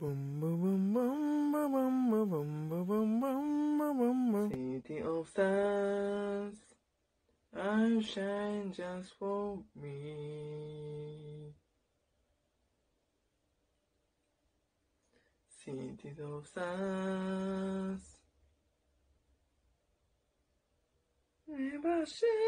City of stars, I shine just for me. City of stars, never shine.